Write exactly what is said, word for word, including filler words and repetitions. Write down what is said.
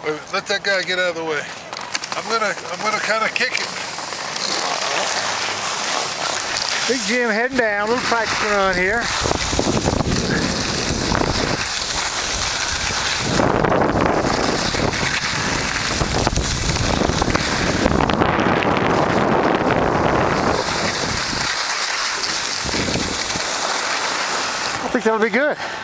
Wait, let that guy get out of the way. I'm gonna, I'm gonna kind of kick it. Big Jim heading down, a little practice run here. I think that'll be good.